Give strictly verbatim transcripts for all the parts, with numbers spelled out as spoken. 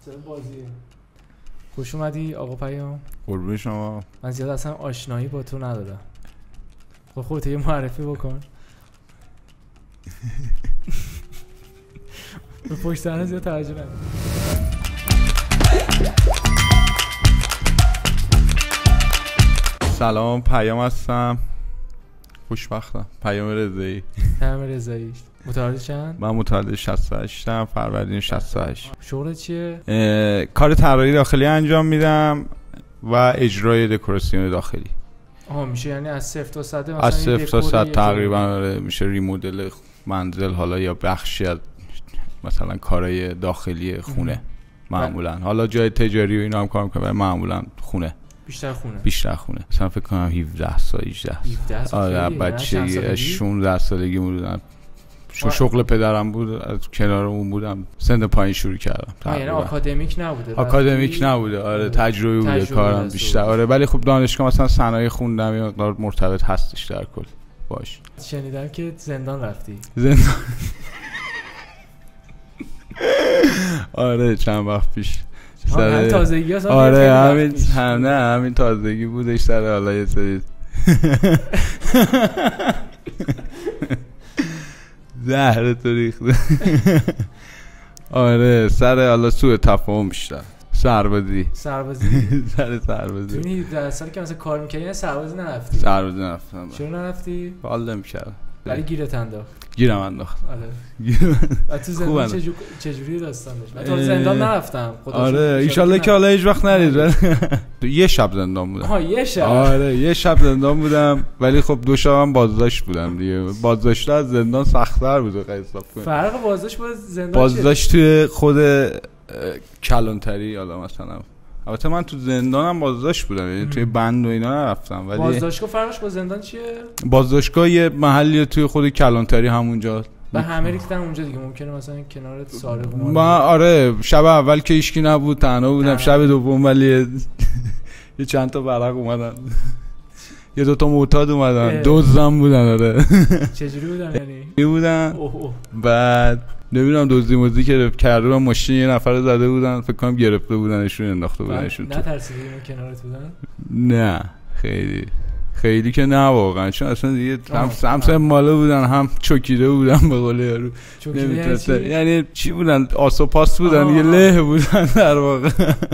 چه بازیه. خوش اومدی آقا پیام. قربون شما. من زیاد اصلا آشنایی با تو ندارم. خب خودت یه معرفی بکن. به پشت صحنه زیاد توجه نکن. سلام، پیام هستم. خوشبختم. پیام رضایی. پیام رضایی. متولد چند؟ من متولد شصت و هشت ام، فروردین شصت و هشت. شغلت چیه؟ کار طراحی داخلی انجام میدم و اجرای دکوراسیون داخلی. آها، میشه یعنی از صفر تا صد مثلا از صفر تا صد تقریبا میشه ریمودل منزل، حالا یا بخشی از مثلا کارهای داخلی خونه معمولا. حالا جای تجاری و اینا هم کار میکنم، معمولا خونه. بیشتر خونه. بیشتر خونه. مثلا فکر کنم هفده سال هجده سال. آره بچگی شانزده سالگی بودم. شغل پدرم بود، از کنار اون بودم، سن پایین شروع کردم. یعنی آکادمیک نبوده؟ آکادمیک نبوده، آره تجربی بوده کارم بیشتر. آره ولی خب دانشگاه مثلا صنایع خوندم، یه مقدار مرتبط هستش در کل باش. شنیدم که زندان رفتی. زندان آره چند وقت پیش. همین تازگی هست. آره همین هم نه همین تازگی بودش سر حالا یه سری زهر تو ریخته. آره سر حالا سوء تفاهم بیشتر. سربازی سربازی سر سربازی. تو در سالی که مثلا کار می‌کردی سربازی نرفتی؟ سربازی نرفتم. چرا نرفتی؟ حال نمی‌کردم. ولی گیرت انداخت. گیرم انداخت. آره. تو زندان چه چجوری داستان داشت؟ من تو زندان نرفتم. آره ان شاءالله که حالا هیچ وقت نرید. یه شب زندان بودم. آها یه شب. آره یه شب زندان بودم، ولی خب دو شبم بازداشت بودم دیگه. بازداشت از زندان سخت‌تر بود خیلی حساب کنید. فرق بازداشت با زندان بازداشت توی خود کلانتری حالا مثلا. البته من تو زندانم بازداشت بودم، یعنی توی بند و اینا نرفتم. ولی بازداشتگاه فرقش با زندان چیه؟ بازداشتگاه یه محلی توی خود کلانتری همونجا. و همه ریختن اونجا دیگه، ممکنه مثلا کنارت سارق اومد. ما آره شب اول که هیچکی نبود، تنها بودم. شب دوم ولی یه چند تا برق اومدن. یه دو تا معتاد اومدن، دزدم بودن. آره چجوری بودن یعنی؟ می بودن. بعد نمیدونم دزدی موزی که کرده بودن، ماشین یه نفر زده بودن، فکر کنم گرفته بودنشون، انداخته بودنشون. نه ترسیدی اون کنارت بودن؟ نه خیلی خیلی که نه واقعا، چون اصلا دیگه هم سمسم ماله بودن، هم چوکیده بودن به قول یارو. چوکیده یعنی چی بودن؟ آس و پاس بودن، یه له بودن در واقع.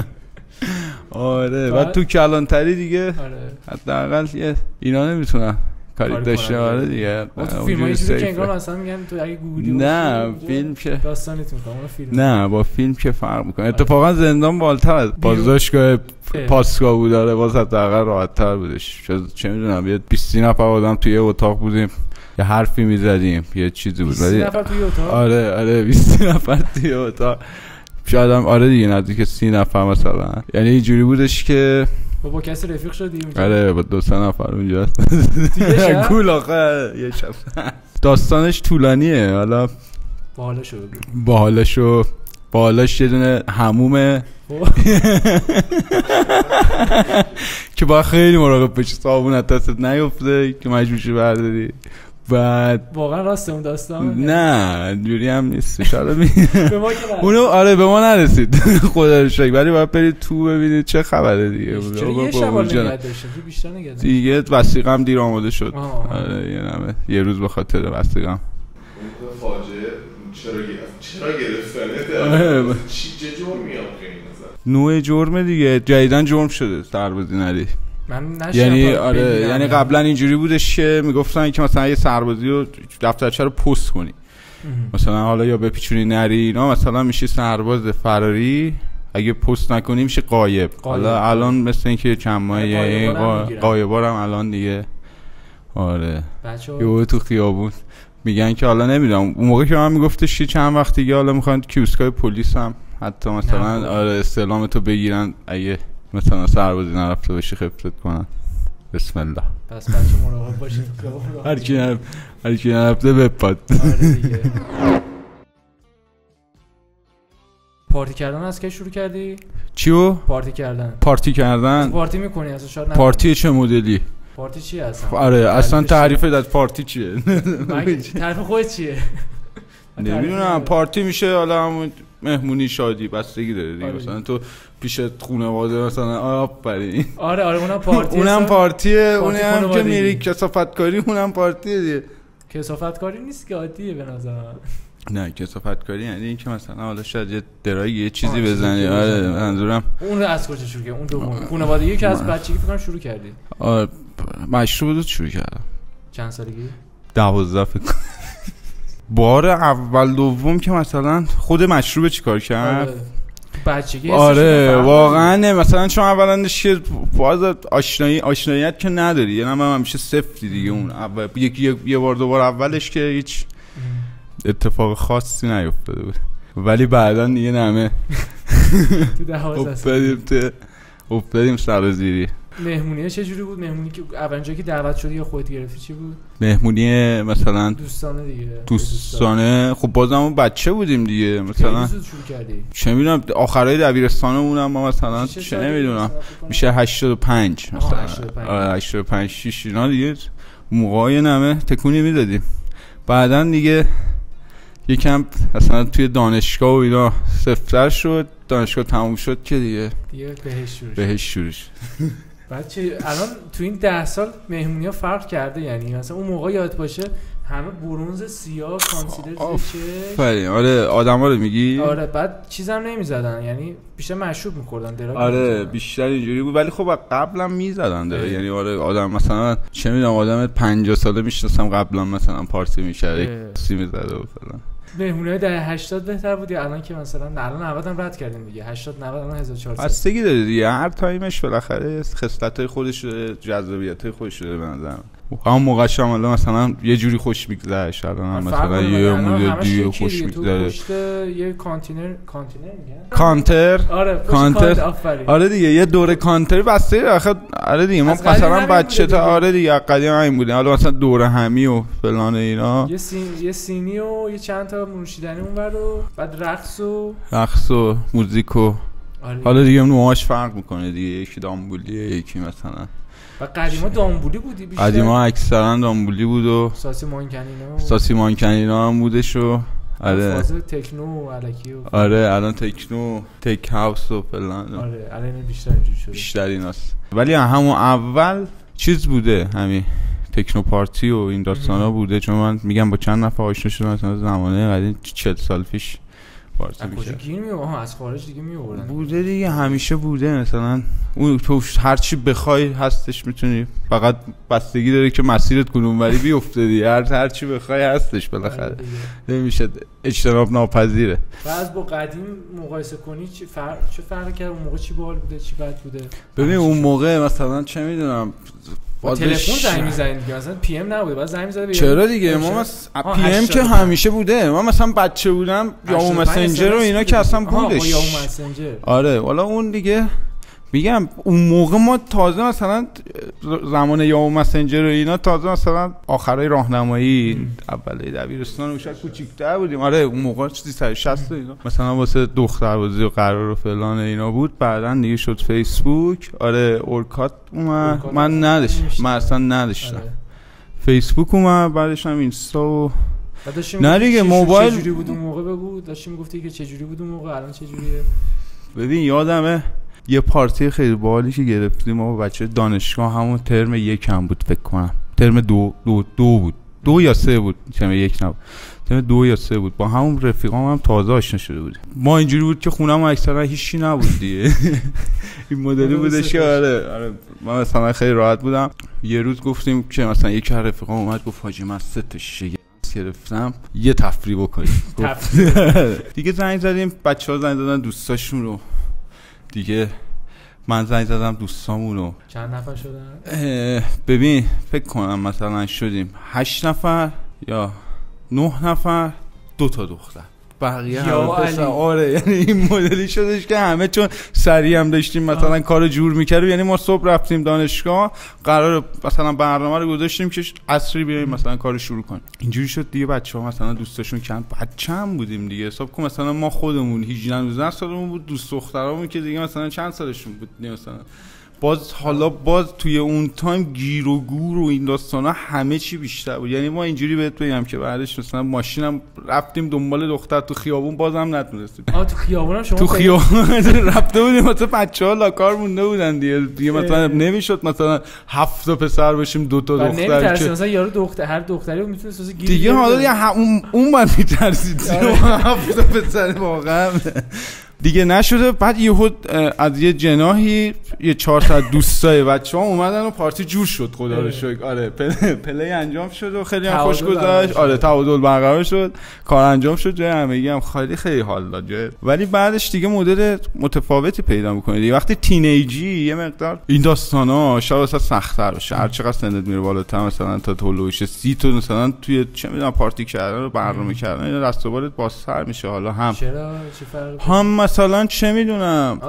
آره بعد تو کلانتری دیگه حداقل یه اینا نمیتونن کاری داشته. آره دیگه تو فیلمای چیزی که انگار مثلا میگن تو اگه گودی نه فیلم که داستانیت میکنه اون فیلم. نه با فیلم که فرق میکنه. اتفاقا زندان بالاتر از بازداشتگاه پاسگاه بود. آره باز حداقل راحت‌تر بودش. چه میدونم یه بیست نفر آدم توی اتاق بودیم، یه حرفی میزدیم، یه چیزی بود. بیست نفر توی اتاق؟ آره آره بیست نفر توی اتاق. شاید هم آره دیگه نزدیک سی نفر مثلا. یعنی اینجوری بودش که با کسی رفیق شدی اونجا؟ آره با دو سه نفر اونجا. گول آخه یه شب. داستانش طولانیه. حالا باحالشو بگو. باحالشو باحالش یه دونه حمومه که با خیلی مراقب باشی صابون از دستت نیفته که مجبور شی برداری. بعد واقعا راست اون داستان؟ نه اینجوری هم نیست. شاید می به ما که اونو آره به ما نرسید خدا رو شکر، ولی باید برید تو ببینید چه خبره دیگه. چرا یه شب نگه داشتیم بیشتر نگه داشتیم دیگه؟ وثیقم دیر آماده شد. آره یه نمه یه روز به خاطر وثیقم فاجعه. چرا گرفت چرا گرفتنه؟ چه جرمی آخه؟ نوع جرم دیگه، جدیدن جرم شده سربازی نری. من یعنی آره یعنی قبلا اینجوری بودش که میگفتن که مثلا یه سربازی رو دفترچه رو پست کنی، مثلا حالا یا بپیچونی نری اینا، مثلا میشه سرباز فراری. اگه پست نکنی میشه غایب. حالا الان مثل اینکه چند ماهه غایبارم الان دیگه. آره یهو تو خیابون میگن که حالا نمیدونم، اون موقع که من میگفتش که چند وقت دیگه حالا میخوان کیوسکای پلیس هم حتی مثلا آره استعلام تو بگیرن اگه مثلا سربازی نرفته باشی خفتت کنن. بسم الله. پس بچه مراقب باشید. هر کی نرفته هر کی نرفته بپاد. آره دیگه. پارتی کردن از کی شروع کردی؟ چیو؟ پارتی کردن. پارتی کردن؟ پارتی میکنی اصلا؟ شاید نه. پارتی چه مدلی؟ پارتی چیه اصلا؟ آره اصلا تعریفت از پارتی چیه؟ تعریف خودت چیه؟ نمیدونم. پارتی میشه حالا همون مهمونی شادی بستگی داره دیگه. مثلا تو پیش خانواده مثلا آفرین آره آره اونم پارتی اونم پارتیه، اونم که میری کثافتکاری اونم پارتیه دیگه. کثافتکاری نیست که عادیه به نظر من. نه کثافتکاری یعنی این که مثلا حالا شاید یه درایی یه چیزی بزنی. آره منظورم اون رو از کجا شروع کردی؟ اون دوم خانوادگی که از بچگی فکر کنم شروع کردی. آره مشروب بود شروع کردم. چند سالگی؟ دوازده فکر کنم. بار اول دوم که مثلا خود مشروب چیکار کرد؟ آره. بچگی آره واقعا مثلا چون اولندش که باز آشنایی آشناییت که نداری، یعنی من همیشه صفری دیگه. اون اول یکی یه بار دو بار اولش که هیچ اتفاق خاصی نیفتاده بود، ولی بعدن دیگه نمه تو دوازده افتادیم تو افتادیم سرازیری. مهمونیه چه جوری بود؟ مهمونی که اول جایی که دعوت شدی یا خودت گرفتی چی بود؟ مهمونی مثلا دوستانه دیگه. دوستانه خب بازم اون بچه بودیم دیگه. مثلا چه شروع کردی؟ چه میدونم آخرای دبیرستانمون ما مثلا چه نمیدونم میشه هشتاد و پنج مثلا. آره هشتاد و پنج شش اینا دیگه. موقعای نمه تکونی میدادیم. بعدن دیگه یکم مثلا توی دانشگاه و اینا سفتر شد، دانشگاه تموم شد که دیگه دیگه بهش شروع بهش شروع شد. بچه الان تو این ده سال مهمونی ها فرق کرده، یعنی مثلا اون موقع یاد باشه همه برونز سیاه کانسیلر چه آره آره آدما رو میگی. آره بعد چیزم نمیزدن، یعنی بیشتر مشروب می‌خوردن دراگ. آره بیشتر اینجوری بود، ولی خب قبلا میزدن داره. یعنی آره آدم مثلا چه میدونم آدم پنجاه ساله میشناسم قبلا مثلا پارتی می‌کرد سی می‌زد و مثلا. مهمونی‌های دهه هشتاد بهتر بود یا الان که مثلا الان نود هم رد کردیم دیگه؟ هشتاد نود الان هزار و چهارصد بستگی داره دیگه. هر تایمش بالاخره خصلت‌های خودش داره، جذابیت‌های خودش داره به نظرم. همون موقعش هم الان مثلا یه جوری خوش میگذشت، الان مثلا یه مدل دیگه خوش میگذره. یه کانتینر کانتینر میگن کانتر. آره کانتر. آره دیگه یه دوره کانتر بسته آخه. آره دیگه ما مثلا بچه تا آره دیگه قدیم همین بوده. حالا مثلا دوره همی و فلان اینا، یه سین یه سینی و یه چند تا نوشیدنی اونور رو، بعد رقص و رقص و موزیک و آره. حالا دیگه نوعاش فرق میکنه دیگه. یکی دامبولیه یکی مثلا. و قدیما دامبولی بودی بیشتر؟ قدیما اکثرا دامبولی بود و ساسی مانکنینا ساسی مانکنینا هم بودش و آره فاز تکنو و الکی و آره الان تکنو تک هاوس و فلان. آره الان بیشتر اینجوری شده. بیشتر ایناست. ولی همون اول چیز بوده، همین تکنو پارتی و این داستانا بوده. چون من میگم با چند نفر آشنا شدم مثلا زمانه قدیم چهل سال پیش پارتی میشه. گیر می آها از خارج دیگه می آوردن بوده دیگه، همیشه بوده. مثلا اون تو هر چی بخوای هستش، میتونی، فقط بستگی داره که مسیرت کدوم ولی بیفته دیگه. هر هر چی بخوای هستش بالاخره، نمیشه اجتناب ناپذیره. و از با قدیم مقایسه کنی چه فرق چه فرقی کرد؟ اون موقع چی باحال بوده چی بد بوده؟ ببین اون موقع مثلا چه میدونم با تلفن زنگ می‌زدن دیگه، مثلا پی ام نبوده، بعد زنگ می‌زدن. چرا دیگه ما مثلا پی ام که همیشه بوده. ما مثلا بچه بودم یا مسنجر و اینا که اصلا بودش. یا مسنجر. آره والا اون دیگه میگم اون موقع ما تازه مثلا زمان یا مسنجر و اینا تازه مثلا آخرای راهنمایی اولای دبیرستان و شاید کوچیک‌تر بودیم. آره اون موقع چیزی صد و شصت اینا مثلا واسه دختربازی و قرار و فلان اینا بود. بعداً دیگه شد فیسبوک. آره اورکات اومد، من نداشتم، من اصلا نداشتم. آره. فیسبوک اومد، بعدش هم اینستا و نه دیگه موبایل. چه جوری بود اون موقع بگو؟ داشتی میگفتی که چه جوری بود اون موقع، الان چه جوریه؟ ببین یادمه یه پارتی خیلی باحالی که گرفتیم ما با بچه دانشگاه، همون ترم یک هم بود فکر کنم، ترم دو دو دو بود، دو یا سه بود، ترم یک نبود، ترم دو یا سه بود. با همون رفیقام هم تازه آشنا شده بودیم. ما اینجوری بود که خونم اکثرا هیچی نبود دیگه. این مدلی بودش که آره آره من مثلا خیلی راحت بودم. یه روز گفتیم که مثلا یک رفیقام اومد گفت حاجی من سه تا شیشه گرفتم یه تفریح بکنیم. دیگه زنگ زدیم، بچه‌ها زنگ زدن دوستاشون رو، دیگه من زنگ زدم دوستامونو. چند نفر شدن؟ ببین فکر کنم مثلا شدیم هشت نفر یا نه نفر، دو تا دختر، بقیه همه پسر. آره یعنی این مدلی شدش که همه چون سریع هم داشتیم مثلا آه. کار جور میکردیم. یعنی ما صبح رفتیم دانشگاه، قرار مثلا برنامه رو گذاشتیم که عصری بیایم مثلا کار شروع کنیم. اینجوری شد دیگه. بچه‌ها مثلا دوستاشون چند بچه هم بودیم دیگه، حساب کن مثلا ما خودمون هجده نوزده سالمون بود، دوست دخترامون که دیگه مثلا چند سالشون بود، مثلا باز حالا باز توی اون تایم گیر و گور و این داستانا همه چی بیشتر بود. یعنی ما اینجوری بهت بگم که بعدش مثلا ماشینم رفتیم دنبال دختر تو خیابون بازم نتونستیم. آ تو خیابونم شما تو خیابون رفته بودیم مثلا بچه‌ها لاکار مونده بودن دیگه دیگه مثلا نمیشد مثلا هفت تا پسر باشیم دو تا دختر که مثلا یارو دختر هر دختری میتونه واسه گیر دیگه حالا دیگه اون اون من میترسید هفت تا پسر واقعا دیگه نشده. بعد یهو از یه جناحی یه چهارصد دوستای بچه‌ها اومدن و پارتی جور شد خدا رو شکر. آره پلی, پلی انجام شد و خیلی هم خوش گذشت. آره تعادل برقرار شد، کار انجام شد، جای همگی هم خیلی خیلی حال داد. ولی بعدش دیگه مدل متفاوتی پیدا می‌کنی دیگه. وقتی تینیجی یه مقدار این داستانا شاید واسه سخت‌تر بشه. هر چقدر سنت میره بالاتر مثلا تا طلوعش سی تو مثلا توی چه می‌دونم پارتی کردن و برنامه کردن این دست و بالت بازتر میشه. حالا هم چرا چه فرقی هم مثلا چه میدونم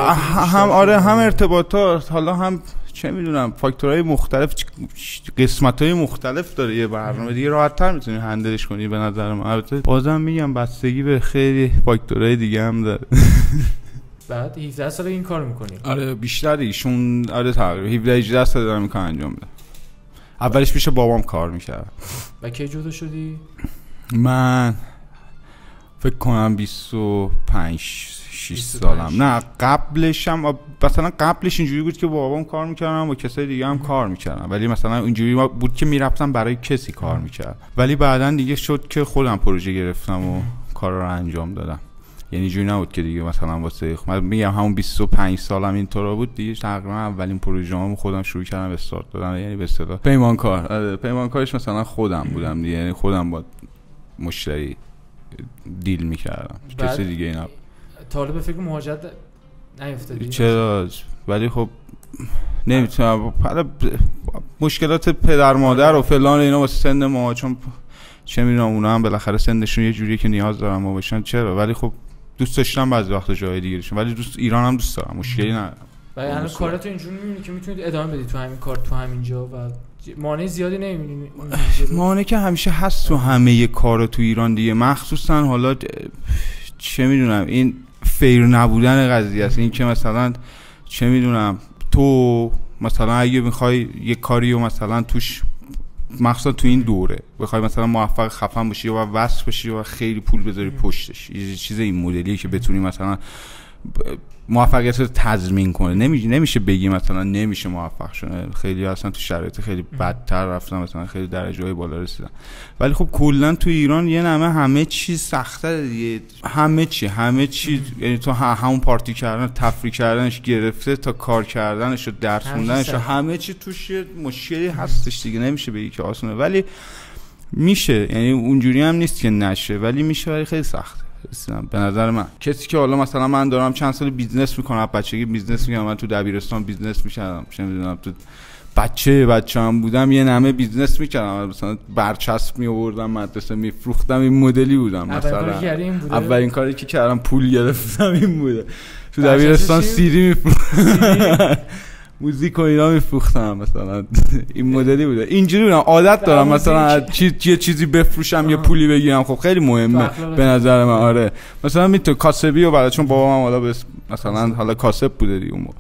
هم آره هم ارتباطات، حالا هم چه میدونم فاکتورهای مختلف، قسمت‌های مختلف داره یه برنامه دیگه راحت‌تر میتونی هندلش کنی به نظر من. البته بازم میگم بستگی به خیلی فاکتورهای دیگه هم داره. بعد هفده سال این کارو می‌کنی؟ آره بیشتر ایشون آره تقریبا هفده هجده سال دارم این کار انجام میدم. اولش پیش بابام کار می‌کردم. و کی جدا شدی؟ من فکر کنم بیست و پنج شش سالم. نه قبلش هم مثلا قبلش اینجوری بود که با بابام کار میکردم و کسای دیگه هم کار میکردم، ولی مثلا اینجوری بود که میرفتم برای کسی کار میکردم. ولی بعدن دیگه شد که خودم پروژه گرفتم و کار رو انجام دادم. یعنی اینجوری نبود که دیگه مثلا واسه من میگم همون بیست و پنج سالم اینطورا بود دیگه. تقریبا اولین پروژه‌امو خودم شروع کردم استارت دادم. یعنی به اصطلاح پیمانکار. آره پیمانکارش مثلا خودم بودم دیگه. یعنی خودم با مشتری دیل میکردم، کسی دیگه اینا. طالب فکر مهاجرت نیفتادی؟ چرا؟ ولی خب نمیتونم، مشکلات پدر مادر و فلان اینا واسه سن ما، چون چه میدونم اونا هم بالاخره سنشون یه جوریه که نیاز دارن ما باشن. چرا؟ ولی خب دوست داشتم بعضی وقتا جای دیگه بشم، ولی دوست ایران هم دوست دارم، مشکلی ندارم. ولی الان کاراتو اینجوری می‌بینی که میتونید ادامه بدی تو همین کار تو همینجا و مانع زیادی نمی‌بینی؟ مانع که همیشه هست تو همه کارا تو ایران دیگه، مخصوصا حالا چه میدونم این فیر نبودن قضیه است. این که مثلا چه میدونم تو مثلا اگه میخوای یه کاری رو مثلا توش مخصوصا تو این دوره بخوای مثلا موفق خفن باشی و وصل بشی و خیلی پول بذاری پشتش، یه چیز این مدلیه که بتونی مثلا موفقیت رو تضمین کنه. نمیشه نمیشه بگی مثلا نمیشه موفق شده. خیلی اصلا تو شرایط خیلی بدتر رفتن، مثلا خیلی درجه‌های بالا رسیدن. ولی خب کلا تو ایران یه نمه همه چیز سخته دیگه. همه چی همه چی یعنی تو همون پارتی کردن، تفریح کردنش گرفته تا کار کردنش و درس خوندنش، همه چی توش مشکلی هستش دیگه. نمیشه بگی که آسونه، ولی میشه. یعنی اونجوری هم نیست که نشه، ولی میشه، ولی خیلی سخته به نظر من. کسی که حالا مثلا من دارم چند سال بیزنس میکنم، بچگی بیزنس میکنم، من تو دبیرستان بیزنس میکردم، چه میدونم تو بچه بچه‌ام بودم یه نمه بیزنس میکردم، مثلا برچسب میآوردم مدرسه میفروختم، این مدلی بودم. مثلا اولین کاری که کردم پول گرفتم این بوده. تو دبیرستان سیدی میفروختم، موزیک و اینا میفروختم، مثلا این مدلی بوده. اینجوری بودم، عادت دارم مثلا چیز یه چیزی بفروشم یه پولی بگیرم. خب خیلی مهمه به نظر من. آره مثلا میتونه کاسبی و بعد چون بابام حالا بس مثلا حالا کاسب بوده دیگه اون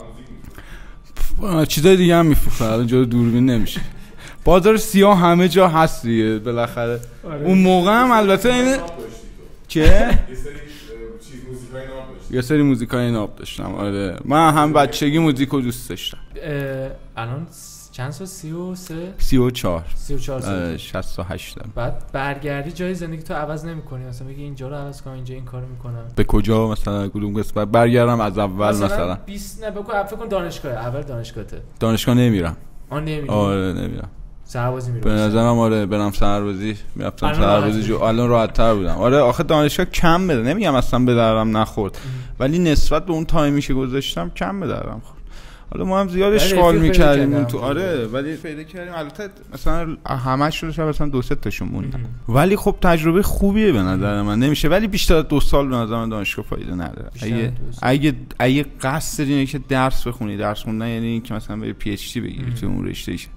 موقع چیزای دیگه هم میفروختن، الان جلوی دوربین نمیشه. بازار سیاه همه جا هست دیگه بالاخره. اون موقع هم البته این چه یه سری موزیکای ناب داشتم. آره من هم بچگی موزیکو دوست داشتم. الان چند سال؟ سی و سه؟ سی و چهار سی و چهار سال. شصت و هشت. بعد برگردی جای زندگی تو عوض نمی‌کنی؟ مثلا بگی اینجا رو عوض کنم، اینجا این کارو می‌کنم. به کجا مثلا کدوم قسمت برگردم از اول؟ مثلا, مثلا بیست نه بگو فکر کن دانشگاه اول دانشگاهته. دانشگاه نمیرم. آ نمیرم. آره نمیرم. سربازی میرم. به نظرم آره برم سربازی، میرفتم سربازی جو الان راحت‌تر بودم. آره آخه دانشگاه کم بده، نمیگم اصلا به درم نخورد، ولی نسبت به اون تایمی که گذاشتم کم به درم خورد. حالا ما هم زیاد اشغال می‌کردیم اون تو. آره ولی پیدا کردیم. البته مثلا همش رو شب مثلا دو سه تاشون موندن، ولی خب تجربه خوبیه به نظر من. نمیشه ولی بیشتر از دو سال به نظر من دانشگاه فایده نداره. اگه اگه اگه قصد اینه که درس بخونی، درس خوندن یعنی اینکه مثلا بری پی اچ دی بگیری تو اون رشته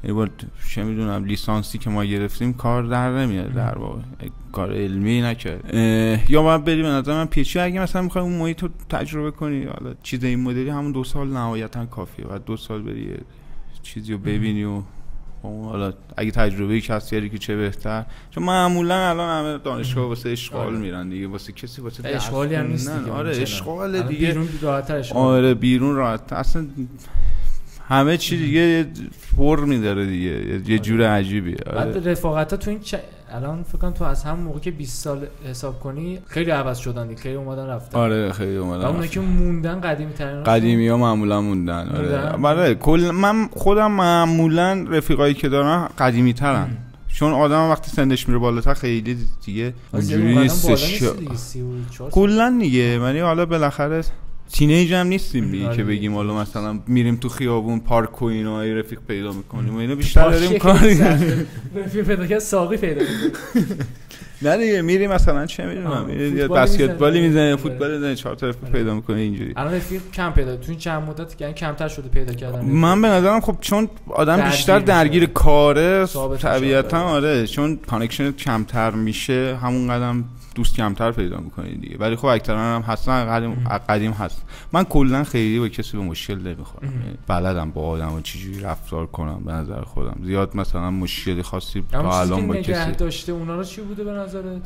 یعنی با چه میدونم لیسانسی که ما گرفتیم کار در نمیاد در واقع، کار علمی نکرد. یا باید بری به نظر من پیچی اگه مثلا میخوای اون محیط رو تجربه کنی، حالا چیز این مدلی همون دو سال نهایتا کافیه، بعد دو سال بری چیزی رو ببینی و حالا اگه تجربه‌ای کسب کردی که چه بهتر. چون معمولا الان همه دانشگاه واسه اشغال میرن دیگه، واسه کسی واسه اشغالی هم نیست دیگه. آره اشغال دیگه، بیرون راحت‌تر اشغال. آره بیرون راحت، اصلا همه چی دیگه فرمی داره دیگه، یه جور عجیبیه. آره. بعد رفاقت‌ها تو این چ... الان فکر کنم تو از هم موقع که بیست سال حساب کنی خیلی عوض شدن دیگه، خیلی اومدن رفتن. آره خیلی اومدن. اونایی که موندن قدیمی ترین قدیمی‌ها معمولا موندن. آره. آره کل من خودم معمولا رفیقایی که دارم قدیمی ترن. چون آدم وقتی سنش میره بالاتر خیلی دیگه اونجوری نیستش کلا دیگه. یعنی حالا بالاخره تینیج هم نیستیم دیگه که بگیم حالا مثلا میریم تو خیابون پارک و اینا رفیق پیدا میکنیم و اینا، بیشتر داریم کار رفیق پیدا که ساقی پیدا میکنیم. نه دیگه میریم مثلا چه میدونم یا بسکتبالی میزنه، فوتبال میزنه، چهار تا رفیق پیدا میکنه اینجوری. الان رفیق کم پیدا تو این چند مدت یعنی کمتر شده پیدا کردن. من به نظرم خب چون آدم بیشتر درگیر کاره طبیعتا، آره چون کانکشن کمتر میشه همون قدم دوست کمتر پیدا میکنی دیگه. ولی خب اکثرا هم هستن، قدیم قدیم هست. من کلا خیلی با کسی به مشکل نمیخورم، بلدم با آدمو چجوری رفتار کنم. به نظر خودم زیاد مثلا مشکلی خاصی تا الان با کسی نگه داشته اونا رو چی بوده به نظرت؟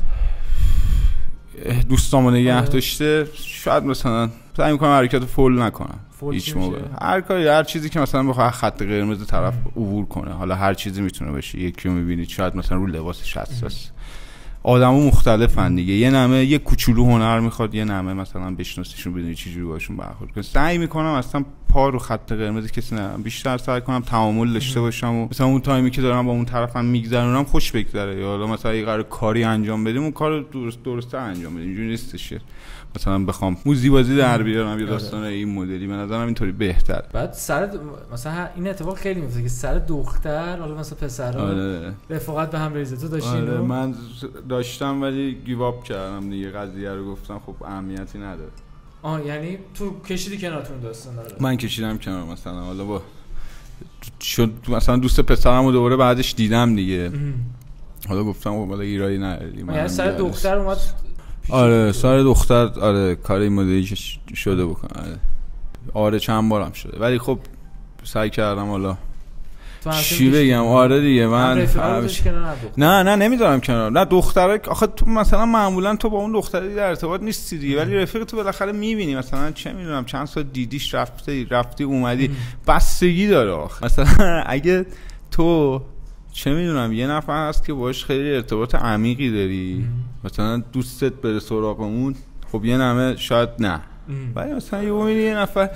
دوستامو نگه داشته شاید مثلا سعی میکنم حرکت فول نکنم هیچ موقع، هر کاری هر چیزی که مثلا بخواد خط قرمز طرف عبور کنه، حالا هر چیزی میتونه باشه. یکی رو میبینید شاید مثلا رو لباسش حساس، آدمو مختلفن دیگه، یه نمه یه کوچولو هنر میخواد، یه نمه مثلا بشناسیشون بدونی چه جوری باشون برخورد کنی. سعی میکنم اصلا پا رو خط قرمز کسی نرم، بیشتر سعی کنم تعامل داشته باشم و مثلا اون تایمی که دارم با اون طرفم میگذرونم خوش بگذره، یا حالا مثلا یه قرار کاری انجام بدیم اون کارو درست درسته انجام بدیم. اینجوری نیستش مثلا بخوام موزی بازی در بیارم یا داستان این مدلی، به نظرم اینطوری بهتره. بعد سر د... مثلا این اتفاق خیلی میفته که سر دختر حالا مثلا پسرا آره. رفاقت به هم بریزه. تو داشتی آره اینو؟ من داشتم ولی گیو اپ کردم دیگه، قضیه رو گفتم خب اهمیتی نداره. آه یعنی تو کشیدی کنارتون داستان داره؟ من کشیدم کنار مثلا، حالا با چون مثلا دوست پسرمو دوباره بعدش دیدم دیگه، حالا گفتم خب حالا ایرادی نداره. یعنی سر دختر اومد؟ آره سر دختر آره کار این مدلی شده بکنه. آره آره چند بارم شده، ولی خب سعی کردم حالا چی بگم. آره دیگه من نه نه نمیذارم کنار. نه دختره آخه تو مثلا معمولا تو با اون دختره در ارتباط نیستی دیگه، ولی رفیق تو بالاخره میبینی، مثلا چه میدونم چند سال دیدیش، رفتی رفتی اومدی، بستگی داره آخه. مثلا اگه تو چه میدونم یه نفر هست که باش خیلی ارتباط عمیقی داری، مثلا دوستت بره سراغ اون، خب یه نمه شاید نه، ولی مثلا یه میبینی یه نفر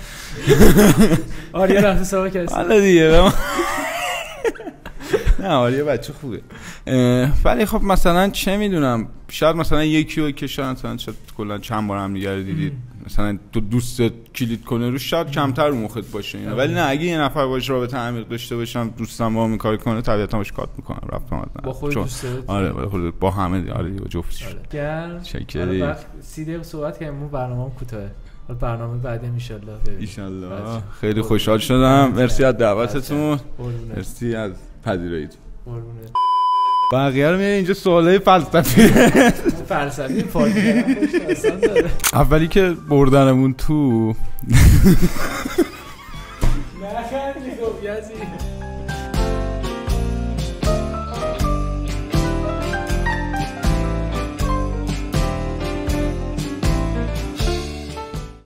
آریا رفته سراغ کسی، حالا دیگه نه آریا بچه خوبه، ولی خب مثلا چه میدونم شاید مثلا یکی رو که شاید مثلا شاید کلا چند بار هم دیگه دیدید، مثلا تو دوستت کلید کنه رو شاید کمتر رو مخت باشه اینا. ولی نه اگه یه نفر باش رابطه عمیق داشته باشم، دوستم با هم این کار کنه، طبیعتا باش کات میکنم رفتم با خود دوستت. آره با خود با همه آره با جفتش. آره چکری سی دقیقه صحبت کردیم، برنامه‌ام کوتاهه، برنامه بعدی ان شاء الله ببینیم ان شاء الله. خیلی خوشحال شدم، مرسی از دعوتتون، مرسی از پذیراییتون. بقیه رو میاد اینجا سوالای فلسفی فلسفی فارسی اصلا داره. اولی که بردنمون تو نه خیلی خوب یزی